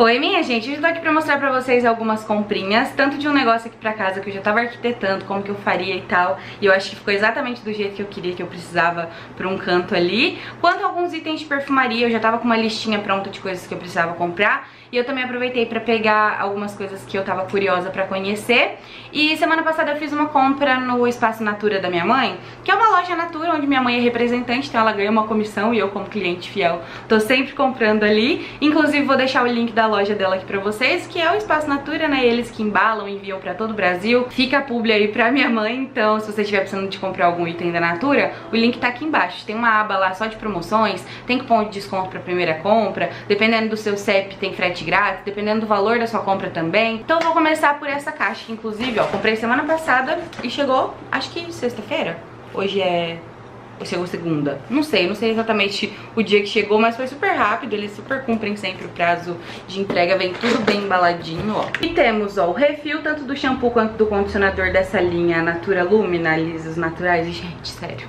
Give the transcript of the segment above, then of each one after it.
Oi minha gente, eu tô aqui pra mostrar pra vocês algumas comprinhas, tanto de um negócio aqui pra casa que eu já tava arquitetando, como que eu faria e tal, e eu acho que ficou exatamente do jeito que eu queria, que eu precisava pra um canto ali, quanto alguns itens de perfumaria. Eu já tava com uma listinha pronta de coisas que eu precisava comprar, e eu também aproveitei pra pegar algumas coisas que eu tava curiosa pra conhecer. E semana passada eu fiz uma compra no Espaço Natura da minha mãe, que é uma loja Natura onde minha mãe é representante, então ela ganha uma comissão e eu, como cliente fiel, tô sempre comprando ali. Inclusive vou deixar o link da loja dela aqui pra vocês, que é o Espaço Natura, né? Eles que embalam e enviam pra todo o Brasil. Fica a publi aí pra minha mãe, então se você estiver precisando de comprar algum item da Natura, o link tá aqui embaixo. Tem uma aba lá só de promoções, tem cupom de desconto pra primeira compra, dependendo do seu CEP tem frete grátis, dependendo do valor da sua compra também. Então eu vou começar por essa caixa, que inclusive, ó, comprei semana passada e chegou, acho que sexta-feira. Hoje chegou segunda. Não sei exatamente o dia que chegou, mas foi super rápido. Eles super cumprem sempre o prazo de entrega. Vem tudo bem embaladinho, ó. E temos, ó, o refil tanto do shampoo quanto do condicionador dessa linha Natura Lumina, lisos naturais. E, gente, sério,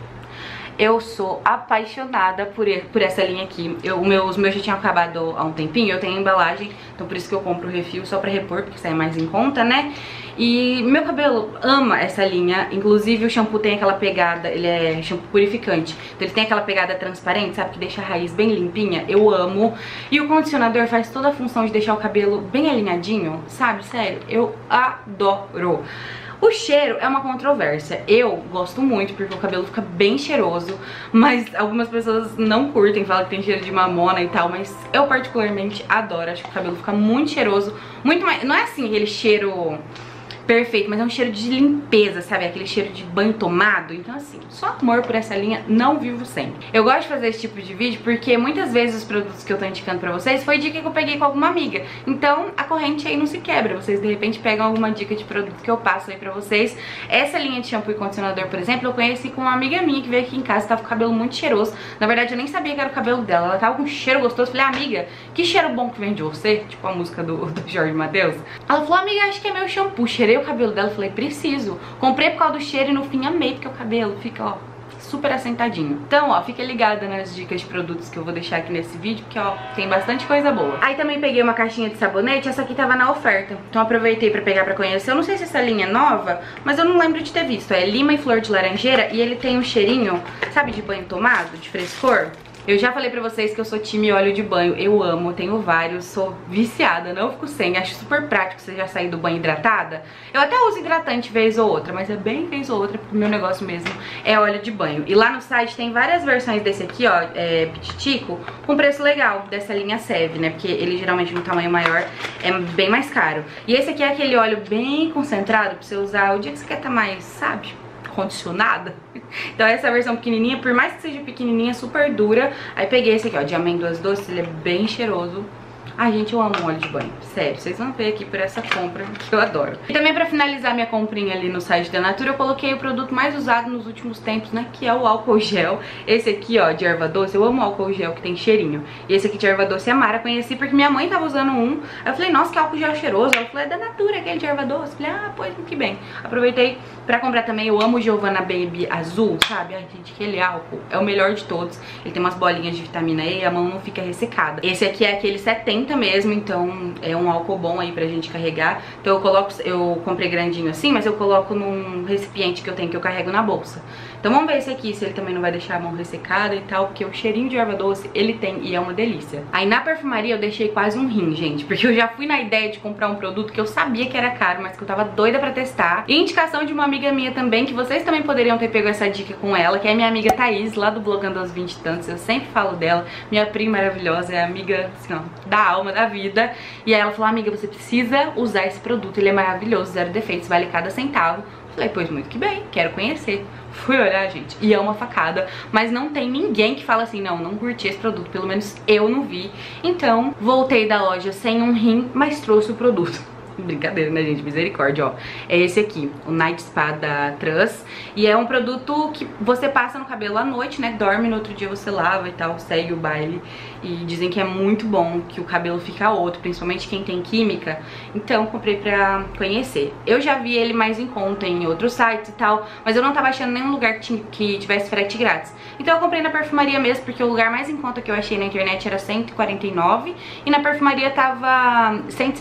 eu sou apaixonada por essa linha aqui. Os meus já tinham acabado há um tempinho. Eu tenho a embalagem, então por isso que eu compro o refil, só pra repor, porque sai mais em conta, né? E meu cabelo ama essa linha. Inclusive o shampoo tem aquela pegada, ele é shampoo purificante, então ele tem aquela pegada transparente, sabe? Que deixa a raiz bem limpinha, eu amo. E o condicionador faz toda a função de deixar o cabelo bem alinhadinho, sabe? Sério, eu adoro. O cheiro é uma controvérsia. Eu gosto muito porque o cabelo fica bem cheiroso, mas algumas pessoas não curtem, falam que tem cheiro de mamona e tal, mas eu particularmente adoro. Acho que o cabelo fica muito cheiroso, muito mais, não é assim aquele cheiro perfeito, mas é um cheiro de limpeza, sabe? Aquele cheiro de banho tomado. Então assim, só amor por essa linha, não vivo sem. Eu gosto de fazer esse tipo de vídeo porque muitas vezes os produtos que eu tô indicando pra vocês foi dica que eu peguei com alguma amiga. Então a corrente aí não se quebra, vocês de repente pegam alguma dica de produto que eu passo aí pra vocês. Essa linha de shampoo e condicionador, por exemplo, eu conheci com uma amiga minha que veio aqui em casa, tava com o cabelo muito cheiroso. Na verdade eu nem sabia que era o cabelo dela, ela tava com um cheiro gostoso. Falei, amiga, que cheiro bom que vem de você, tipo a música do Jorge Mateus. Ela falou, amiga, acho que é meu shampoo. Cheirei o cabelo dela, falei, preciso. Comprei por causa do cheiro e no fim amei, porque o cabelo fica, ó, super assentadinho. Então, ó, fica ligada nas dicas de produtos que eu vou deixar aqui nesse vídeo, porque, ó, tem bastante coisa boa. Aí também peguei uma caixinha de sabonete, essa aqui tava na oferta, então aproveitei pra pegar pra conhecer. Eu não sei se essa linha é nova, mas eu não lembro de ter visto. É lima e flor de laranjeira e ele tem um cheirinho, sabe, de banho tomado, de frescor. Eu já falei pra vocês que eu sou time óleo de banho, eu amo, tenho vários, sou viciada, não fico sem, acho super prático você já sair do banho hidratada. Eu até uso hidratante vez ou outra, mas é bem vez ou outra, porque o meu negócio mesmo é óleo de banho. E lá no site tem várias versões desse aqui, ó, pititico, com preço legal, dessa linha Seve, né, porque ele geralmente no tamanho maior é bem mais caro. E esse aqui é aquele óleo bem concentrado pra você usar o dia que você quer estar mais, sabe, condicionada. Então essa versão pequenininha, por mais que seja pequenininha, super dura. Aí peguei esse aqui, ó, de amêndoas doces, ele é bem cheiroso. Ai, gente, eu amo óleo de banho, sério, vocês vão ver aqui por essa compra que eu adoro. E também pra finalizar minha comprinha ali no site da Natura, eu coloquei o produto mais usado nos últimos tempos, né, que é o álcool gel. Esse aqui, ó, de erva doce, eu amo álcool gel que tem cheirinho. E esse aqui de erva doce, a Mara conheci porque minha mãe tava usando um. Aí eu falei, nossa, que álcool gel cheiroso. Ela falou, é da Natura, aquele de erva doce. Eu falei, ah, pois, que bem. Aproveitei pra comprar também, eu amo o Giovanna Baby azul, sabe? Ai, gente, aquele álcool é o melhor de todos. Ele tem umas bolinhas de vitamina E e a mão não fica ressecada. Esse aqui é aquele 70 mesmo, então é um álcool bom aí pra gente carregar. Então eu comprei grandinho assim, mas eu coloco num recipiente que eu tenho, que eu carrego na bolsa. Então vamos ver esse aqui, se ele também não vai deixar a mão ressecada e tal, porque o cheirinho de erva doce ele tem e é uma delícia. Aí na perfumaria eu deixei quase um rim, gente, porque eu já fui na ideia de comprar um produto que eu sabia que era caro, mas que eu tava doida pra testar. E indicação de uma amiga minha também, que vocês também poderiam ter pego essa dica com ela, que é minha amiga Thaís, lá do Blogando aos 20 e tantos. Eu sempre falo dela, minha prima maravilhosa, é amiga, assim, ó, da alma, da vida. E aí ela falou, amiga, você precisa usar esse produto, ele é maravilhoso, zero defeitos, vale cada centavo. Falei, pois muito que bem, quero conhecer. Fui olhar, gente, e é uma facada, mas não tem ninguém que fala assim, não curti esse produto, pelo menos eu não vi. Então, voltei da loja sem um rim, mas trouxe o produto. Brincadeira, né, gente? Misericórdia, ó. É esse aqui, o Night Spa da Trans. E é um produto que você passa no cabelo à noite, né? Dorme, no outro dia você lava e tal, segue o baile. e dizem que é muito bom, que o cabelo fica outro, principalmente quem tem química. Então comprei pra conhecer. Eu já vi ele mais em conta em outros sites e tal, mas eu não tava achando nenhum lugar que tivesse frete grátis. Então eu comprei na perfumaria mesmo, porque o lugar mais em conta que eu achei na internet era 149 e na perfumaria tava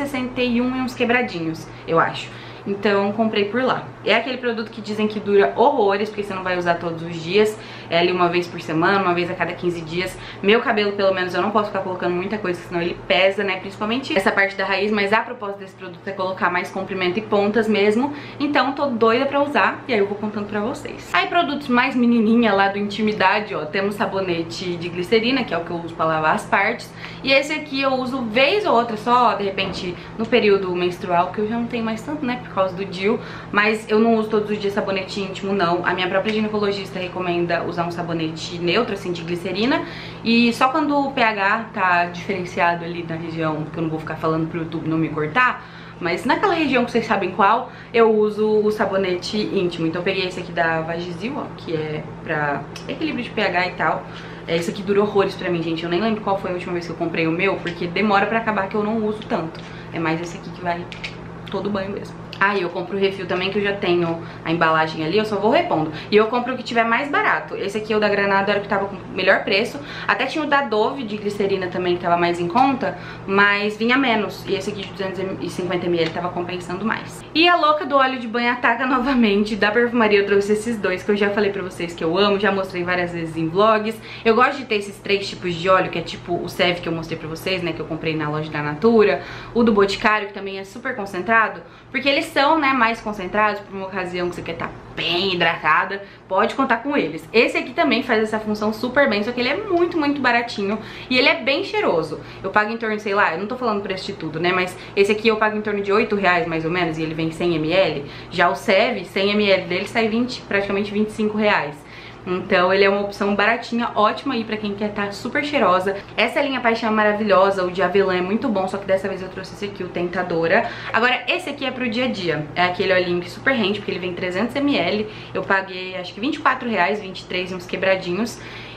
161 e uns quebradinhos, eu acho. Então comprei por lá. É aquele produto que dizem que dura horrores, porque você não vai usar todos os dias. É ali uma vez por semana, uma vez a cada 15 dias. Meu cabelo, pelo menos, eu não posso ficar colocando muita coisa, senão ele pesa, né? Principalmente essa parte da raiz, mas a propósito desse produto é colocar mais comprimento e pontas mesmo. Então tô doida pra usar, e aí eu vou contando pra vocês. Aí produtos mais menininha lá do Intimidade, ó. Temos sabonete de glicerina, que é o que eu uso pra lavar as partes. E esse aqui eu uso vez ou outra só, de repente, no período menstrual, que eu já não tenho mais tanto, né? Por causa do DIU, mas eu não uso todos os dias sabonete íntimo, não. A minha própria ginecologista recomenda usar um sabonete neutro, assim, de glicerina, e só quando o pH tá diferenciado ali na região, que eu não vou ficar falando pro YouTube não me cortar, mas naquela região que vocês sabem qual, eu uso o sabonete íntimo. Então eu peguei esse aqui da Vagisil, ó, que é pra equilíbrio de pH e tal. Esse aqui dura horrores pra mim, gente. Eu nem lembro qual foi a última vez que eu comprei o meu, porque demora pra acabar, que eu não uso tanto. É mais esse aqui que vai todo banho mesmo. Ah, e eu compro o refil também, que eu já tenho a embalagem ali, eu só vou repondo. E eu compro o que tiver mais barato. Esse aqui, o da Granado, era o que tava com o melhor preço. Até tinha o da Dove, de glicerina também, que tava mais em conta, mas vinha menos. E esse aqui de 250ml tava compensando mais. E a louca do óleo de banho ataca novamente. Da perfumaria eu trouxe esses dois, que eu já falei pra vocês que eu amo, já mostrei várias vezes em vlogs. Eu gosto de ter esses 3 tipos de óleo, que é tipo o Seve que eu mostrei pra vocês, né, que eu comprei na loja da Natura. O do Boticário, que também é super concentrado, porque eles são, né, mais concentrados para uma ocasião que você quer estar bem hidratada, pode contar com eles. Esse aqui também faz essa função super bem, só que ele é muito, muito baratinho e ele é bem cheiroso. Eu pago em torno, sei lá, eu não tô falando preço de tudo, né, mas esse aqui eu pago em torno de R$8 mais ou menos e ele vem 100ml. Já o Seve, 100ml dele sai praticamente R$25. Então ele é uma opção baratinha, ótima aí pra quem quer estar super cheirosa. Essa linha Paixão é maravilhosa, o de avelã é muito bom, só que dessa vez eu trouxe esse aqui, o Tentadora. Agora esse aqui é pro dia a dia, é aquele olhinho que super rende, porque ele vem 300ml. Eu paguei acho que R$24, 23 e uns quebradinhos.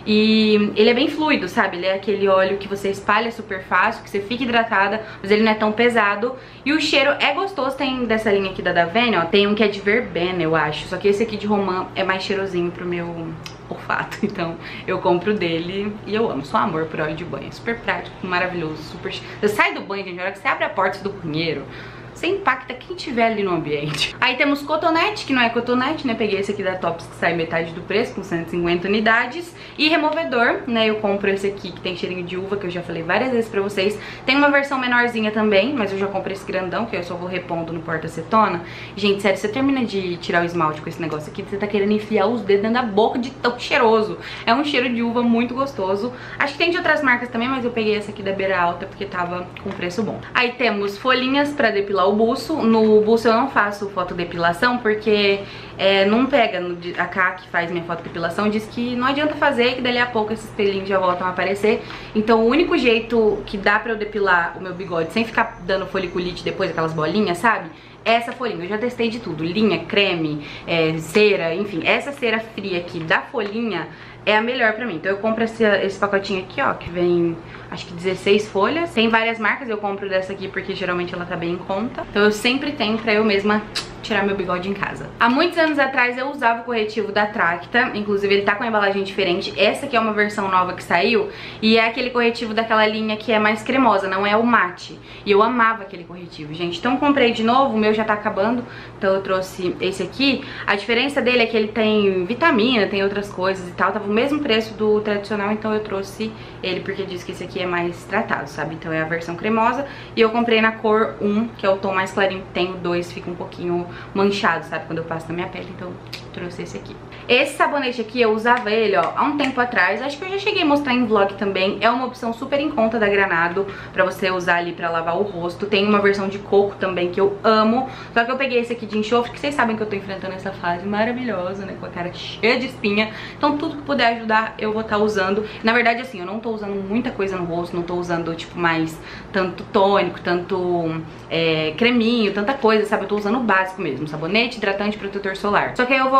E ele é bem fluido, sabe? Ele é aquele óleo que você espalha super fácil, que você fica hidratada, mas ele não é tão pesado. E o cheiro é gostoso, tem dessa linha aqui da Davene, ó, tem um que é de verbena, eu acho. Só que esse aqui de romã é mais cheirosinho pro meu olfato, então eu compro dele e eu amo. Só amor por óleo de banho, é super prático, maravilhoso, super... Você sai do banho, gente, na hora que você abre a porta do banheiro, você impacta quem tiver ali no ambiente. Aí temos cotonete, que não é cotonete, né? Peguei esse aqui da Tops, que sai metade do preço, com 150 unidades. E removedor, né? Eu compro esse aqui, que tem cheirinho de uva, que eu já falei várias vezes pra vocês. Tem uma versão menorzinha também, mas eu já comprei esse grandão, que eu só vou repondo no porta-acetona. Gente, sério, você termina de tirar o esmalte com esse negócio aqui, você tá querendo enfiar os dedos dentro da boca de tão cheiroso. É um cheiro de uva muito gostoso. Acho que tem de outras marcas também, mas eu peguei essa aqui da Beira Alta, porque tava com preço bom. Aí temos folhinhas pra depilar o buço. No buço eu não faço fotodepilação porque não pega. A Cá, que faz minha fotodepilação, diz que não adianta fazer, que dali a pouco esses pelinhos já voltam a aparecer. Então o único jeito que dá pra eu depilar o meu bigode sem ficar dando foliculite depois, aquelas bolinhas, sabe? Essa folhinha, eu já testei de tudo, linha, creme, cera, enfim. Essa cera fria aqui da folhinha é a melhor pra mim. Então eu compro esse pacotinho aqui, ó, que vem acho que 16 folhas. Tem várias marcas, eu compro dessa aqui porque geralmente ela tá bem em conta. Então eu sempre tenho pra eu mesma tirar meu bigode em casa. Há muitos anos atrás eu usava o corretivo da Tracta, inclusive ele tá com uma embalagem diferente. Essa aqui é uma versão nova que saiu e é aquele corretivo daquela linha que é mais cremosa, não é o mate. E eu amava aquele corretivo, gente. Então comprei de novo, o meu já tá acabando, então eu trouxe esse aqui. A diferença dele é que ele tem vitamina, tem outras coisas e tal, tava o mesmo preço do tradicional, então eu trouxe ele porque diz que esse aqui é mais tratado, sabe? Então é a versão cremosa e eu comprei na cor 1, que é o tom mais clarinho que tem, o 2 fica um pouquinho manchado, sabe, quando eu passo na minha pele, então trouxe esse aqui. Esse sabonete aqui, eu usava ele, ó, há um tempo atrás, acho que eu já cheguei a mostrar em vlog também, é uma opção super em conta da Granado, pra você usar ali pra lavar o rosto. Tem uma versão de coco também, que eu amo, só que eu peguei esse aqui de enxofre, que vocês sabem que eu tô enfrentando essa fase maravilhosa, né, com a cara cheia de espinha, então tudo que puder ajudar, eu vou estar usando. Na verdade, assim, eu não tô usando muita coisa no rosto, não tô usando, tipo, mais tanto tônico, tanto creminho, tanta coisa, sabe, eu tô usando o básico mesmo, sabonete, hidratante, protetor solar. Só que aí eu vou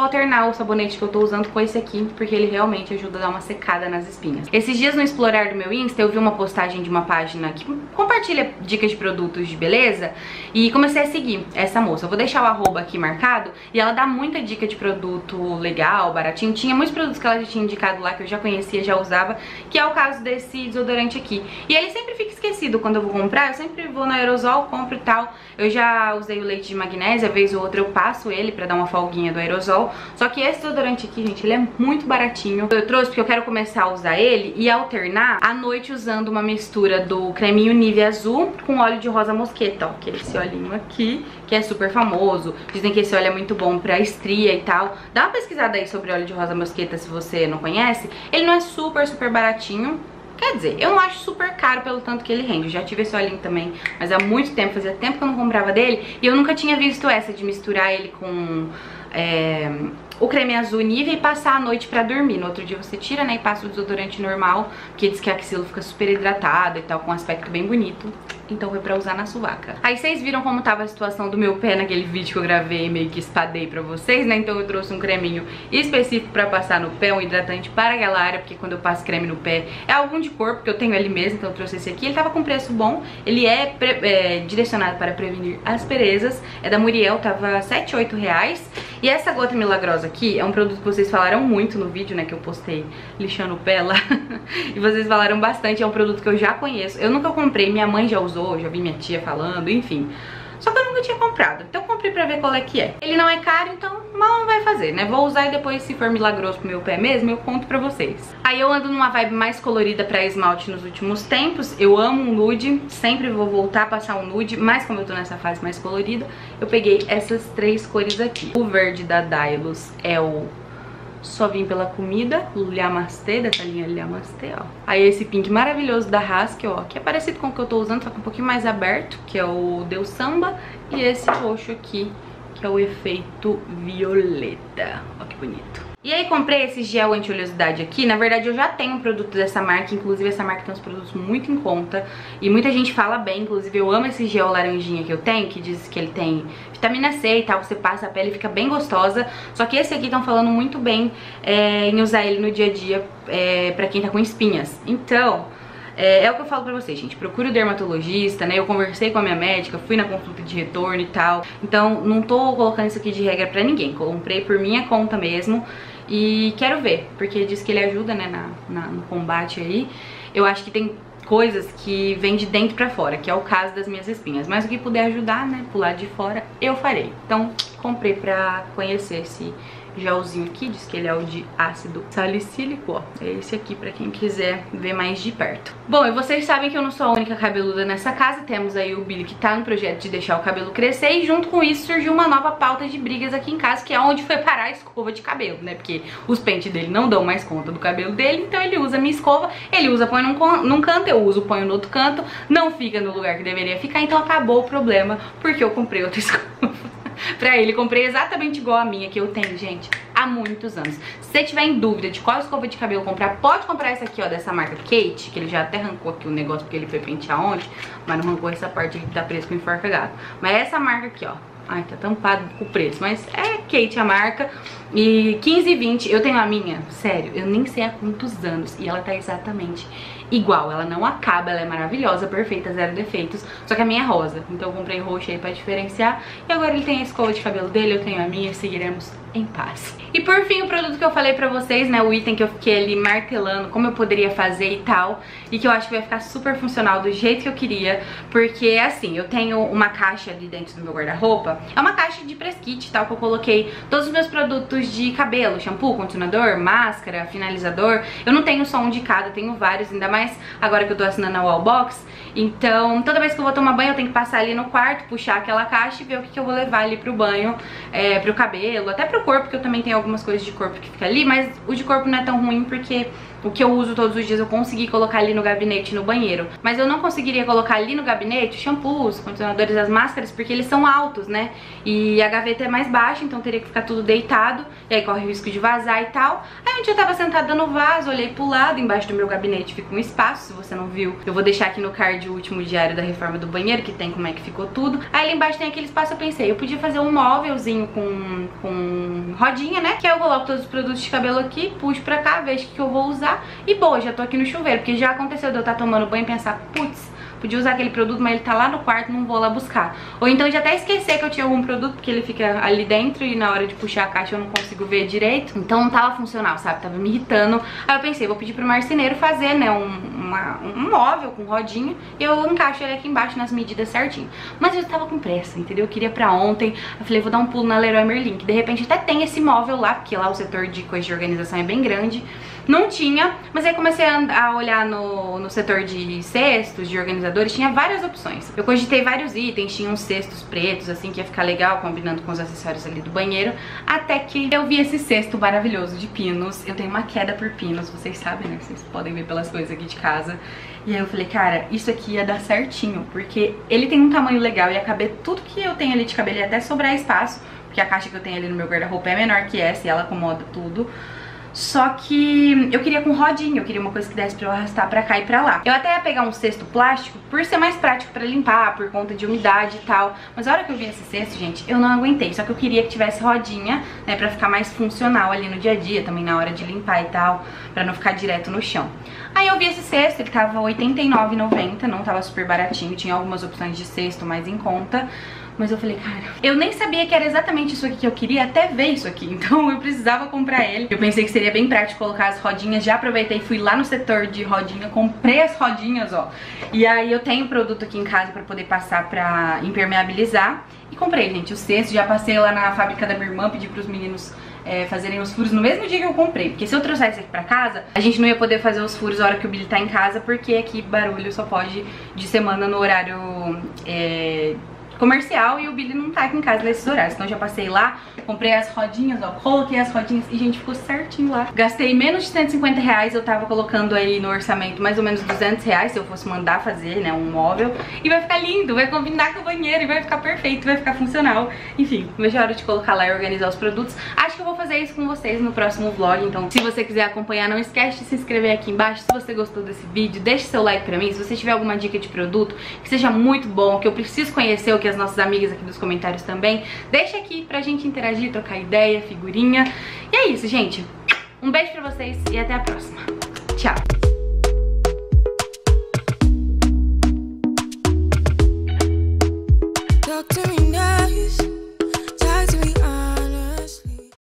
alternar o sabonete que eu tô usando com esse aqui, porque ele realmente ajuda a dar uma secada nas espinhas. Esses dias no explorar do meu Insta, eu vi uma postagem de uma página que compartilha dicas de produtos de beleza e comecei a seguir essa moça. Eu vou deixar o arroba aqui marcado e ela dá muita dica de produto legal, baratinho. Tinha muitos produtos que ela já tinha indicado lá que eu já conhecia, já usava, que é o caso desse desodorante aqui. E ele sempre fica esquecido quando eu vou comprar, eu sempre vou no aerosol, compro e tal. Eu já usei o leite de magnésia, vez ou outra eu passo ele pra dar uma folguinha do aerosol. Só que esse desodorante aqui, gente, ele é muito baratinho. Eu trouxe porque eu quero começar a usar ele e alternar à noite usando uma mistura do creminho Nivea azul com óleo de rosa mosqueta, ó, que é esse olhinho aqui, que é super famoso. Dizem que esse óleo é muito bom pra estria e tal. Dá uma pesquisada aí sobre óleo de rosa mosqueta se você não conhece. Ele não é super baratinho. Quer dizer, eu não acho super caro pelo tanto que ele rende. Eu já tive esse olhinho também, mas há muito tempo, fazia tempo que eu não comprava dele. E eu nunca tinha visto essa de misturar ele com o creme azul Nivea e passar a noite pra dormir. No outro dia você tira, né, e passa o desodorante normal, porque diz que a axila fica super hidratada e tal, com um aspecto bem bonito. Então foi pra usar na suvaca. Aí vocês viram como tava a situação do meu pé naquele vídeo que eu gravei e meio que espadei pra vocês, né? Então eu trouxe um creminho específico pra passar no pé, um hidratante para aquela área, porque quando eu passo creme no pé é algum de cor, porque eu tenho ele mesmo, então eu trouxe esse aqui. Ele tava com preço bom, ele é direcionado para prevenir asperezas, é da Muriel, tava R$7, R$8. E essa gota milagrosa aqui é um produto que vocês falaram muito no vídeo, né, que eu postei lixando o pé lá. E vocês falaram bastante, é um produto que eu já conheço. Eu nunca comprei, minha mãe já usou, já vi minha tia falando, enfim. Só que eu nunca tinha comprado, então eu comprei pra ver qual é que é. Ele não é caro, então mal não vai fazer, né? Vou usar e depois, se for milagroso pro meu pé mesmo, eu conto pra vocês. Aí eu ando numa vibe mais colorida pra esmalte nos últimos tempos. Eu amo um nude, sempre vou voltar a passar um nude, mas como eu tô nessa fase mais colorida, eu peguei essas três cores aqui. O verde da Dylos é o Só Vim Pela Comida, Lhamastê, dessa linha Lhamastê, ó. Aí esse pink maravilhoso da Haskell, ó, que é parecido com o que eu tô usando, só que um pouquinho mais aberto, que é o Deus Samba. E esse roxo aqui, que é o Efeito Violeta. Ó que bonito. E aí comprei esse gel anti-oleosidade aqui. Na verdade eu já tenho um produto dessa marca, inclusive essa marca tem uns produtos muito em conta e muita gente fala bem. Inclusive eu amo esse gel laranjinha que eu tenho, que diz que ele tem vitamina C e tal, você passa a pele e fica bem gostosa. Só que esse aqui estão falando muito bem em usar ele no dia a dia pra quem tá com espinhas. Então é o que eu falo pra vocês, gente, procure o dermatologista, né? Eu conversei com a minha médica, fui na consulta de retorno e tal. Então não tô colocando isso aqui de regra pra ninguém, comprei por minha conta mesmo. E quero ver, porque diz que ele ajuda, né, no combate aí. Eu acho que tem coisas que vêm de dentro pra fora, que é o caso das minhas espinhas. Mas o que puder ajudar, né, pro lado de fora, eu farei. Então, comprei pra conhecer esse gelzinho aqui, diz que ele é o de ácido salicílico, ó. É esse aqui pra quem quiser ver mais de perto. Bom, e vocês sabem que eu não sou a única cabeluda nessa casa. Temos aí o Billy que tá no projeto de deixar o cabelo crescer. E junto com isso surgiu uma nova pauta de brigas aqui em casa, que é onde foi parar a escova de cabelo, né? Porque os pentes dele não dão mais conta do cabelo dele, então ele usa a minha escova. Ele usa, põe num canto, eu uso, ponho no outro canto. Não fica no lugar que deveria ficar, então acabou o problema, porque eu comprei outra escova pra ele. Comprei exatamente igual a minha, que eu tenho, gente, há muitos anos. Se você tiver em dúvida de qual escova de cabelo comprar, pode comprar essa aqui, ó, dessa marca Kate, que ele já até arrancou aqui o negócio porque ele foi pentear ontem, mas não arrancou essa parte aqui que tá preso com enforca gato. Mas essa marca aqui, ó, ai, tá tampado com o preço, mas é Kate a marca. E 15,20, eu tenho a minha, sério, eu nem sei há quantos anos, e ela tá exatamente igual, ela não acaba, ela é maravilhosa, perfeita, zero defeitos, só que a minha é rosa, então eu comprei roxa aí pra diferenciar. E agora ele tem a escova de cabelo dele, eu tenho a minha, seguiremos em paz. E por fim, o produto que eu falei pra vocês, né, o item que eu fiquei ali martelando como eu poderia fazer e tal, e que eu acho que vai ficar super funcional do jeito que eu queria, porque assim, eu tenho uma caixa ali dentro do meu guarda-roupa, é uma caixa de press kit e tal, que eu coloquei todos os meus produtos de cabelo, shampoo, condicionador, máscara, finalizador. Eu não tenho só um de cada, eu tenho vários, ainda mais agora que eu tô assinando a Wallbox. Então toda vez que eu vou tomar banho eu tenho que passar ali no quarto, puxar aquela caixa e ver o que eu vou levar ali pro banho, pro cabelo, até pro corpo, porque eu também tenho algumas coisas de corpo que fica ali, mas o de corpo não é tão ruim porque o que eu uso todos os dias eu consegui colocar ali no gabinete, no banheiro. Mas eu não conseguiria colocar ali no gabinete shampoos, condicionadores, as máscaras, porque eles são altos, né? E a gaveta é mais baixa, então teria que ficar tudo deitado, e aí corre o risco de vazar e tal. Aí um dia eu tava sentada no vaso, olhei pro lado, embaixo do meu gabinete fica um espaço. Se você não viu, eu vou deixar aqui no card o último diário da reforma do banheiro, que tem como é que ficou tudo. Aí lá embaixo tem aquele espaço, eu pensei, eu podia fazer um móvelzinho com rodinha, né? Que aí eu coloco todos os produtos de cabelo aqui, puxo pra cá, vejo o que eu vou usar e boa, já tô aqui no chuveiro. Porque já aconteceu de eu estar tomando banho e pensar, putz, podia usar aquele produto, mas ele tá lá no quarto, não vou lá buscar. Ou então já até esquecer que eu tinha algum produto, porque ele fica ali dentro e na hora de puxar a caixa eu não consigo ver direito. Então não tava funcional, sabe? Tava me irritando. Aí eu pensei, vou pedir pro marceneiro fazer, né, um móvel com rodinha e eu encaixo ele aqui embaixo nas medidas certinho. Mas eu tava com pressa, entendeu? Eu queria pra ontem. Eu falei, vou dar um pulo na Leroy Merlin, que de repente até tem esse móvel lá, porque lá o setor de coisa de organização é bem grande. Não tinha, mas aí comecei a olhar no setor de cestos, de organizadores, tinha várias opções. Eu cogitei vários itens, tinha uns cestos pretos, assim, que ia ficar legal, combinando com os acessórios ali do banheiro, até que eu vi esse cesto maravilhoso de pinos. Eu tenho uma queda por pinos, vocês sabem, né? Vocês podem ver pelas coisas aqui de casa. E aí eu falei, cara, isso aqui ia dar certinho, porque ele tem um tamanho legal, ia caber tudo que eu tenho ali de cabelo, ia até sobrar espaço, porque a caixa que eu tenho ali no meu guarda-roupa é menor que essa e ela acomoda tudo. Só que eu queria com rodinha, eu queria uma coisa que desse pra eu arrastar pra cá e pra lá. Eu até ia pegar um cesto plástico, por ser mais prático pra limpar, por conta de umidade e tal. Mas a hora que eu vi esse cesto, gente, eu não aguentei. Só que eu queria que tivesse rodinha, né, pra ficar mais funcional ali no dia a dia, também na hora de limpar e tal, pra não ficar direto no chão. Aí eu vi esse cesto, ele tava R$ 89,90, não tava super baratinho, tinha algumas opções de cesto mais em conta. Mas eu falei, cara, eu nem sabia que era exatamente isso aqui que eu queria até ver isso aqui. Então eu precisava comprar ele. Eu pensei que seria bem prático colocar as rodinhas. Já aproveitei, fui lá no setor de rodinha, comprei as rodinhas, ó. E aí eu tenho produto aqui em casa pra poder passar pra impermeabilizar. E comprei, gente, o cesto. Já passei lá na fábrica da minha irmã, pedi pros meninos fazerem os furos no mesmo dia que eu comprei. Porque se eu trouxesse aqui pra casa, a gente não ia poder fazer os furos na hora que o Billy tá em casa, porque aqui barulho só pode de semana no horário comercial e o Billy não tá aqui em casa nesses horários. Então eu já passei lá, comprei as rodinhas, ó, coloquei as rodinhas e, gente, ficou certinho lá. Gastei menos de 150 reais, eu tava colocando aí no orçamento mais ou menos 200 reais se eu fosse mandar fazer, né, um móvel. E vai ficar lindo, vai combinar com o banheiro e vai ficar perfeito, vai ficar funcional. Enfim, vejo a hora de colocar lá e organizar os produtos. Acho que eu vou fazer isso com vocês no próximo vlog, então se você quiser acompanhar, não esquece de se inscrever aqui embaixo. Se você gostou desse vídeo, deixe seu like pra mim. Se você tiver alguma dica de produto que seja muito bom, que eu preciso conhecer, o que as nossas amigas aqui dos comentários também, deixa aqui pra gente interagir, trocar ideia, figurinha. E é isso, gente. Um beijo pra vocês e até a próxima. Tchau!